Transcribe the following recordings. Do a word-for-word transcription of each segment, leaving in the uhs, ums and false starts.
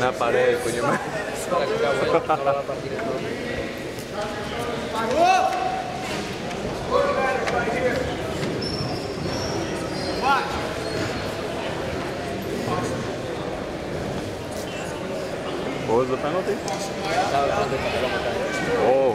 una pared, coño. La caca, bueno, no la va a partir en todo. What was the penalty? Estaba hablando de papel a Oh.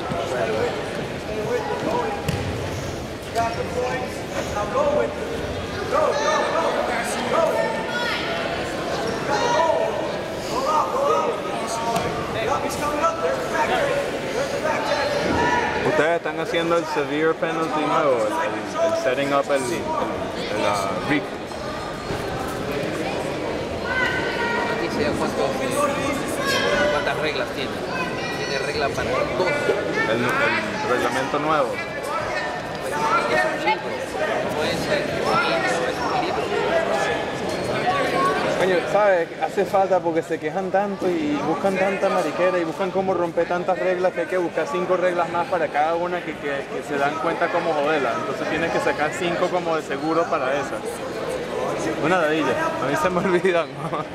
Ustedes están haciendo el severe penalty nuevo, el, el, el setting up el, el, el uh, Rick. Aquí se da cuántos, cuántas reglas tiene. Tiene regla para dos. El, el reglamento nuevo. Es un libro. No es el libro, es un libro. Coño, ¿sabes? Hace falta porque se quejan tanto y buscan tanta mariquera y buscan cómo romper tantas reglas que hay que buscar cinco reglas más para cada una que, que, que se dan cuenta cómo joderla. Entonces tienes que sacar cinco como de seguro para esa. Una ladilla, a mí se me olvidan.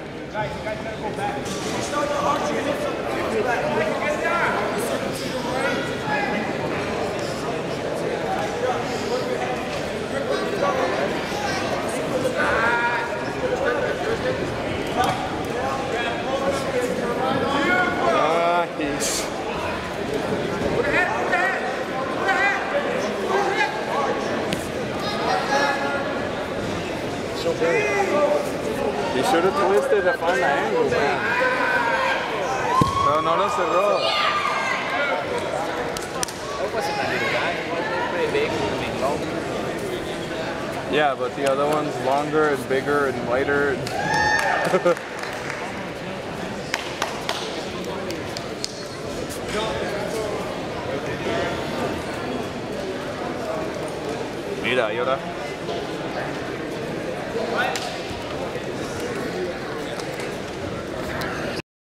You should have twisted to find the angle, man. Pero no lo cerró. Yeah, but the other one's longer and bigger and lighter. Mira, y ahora.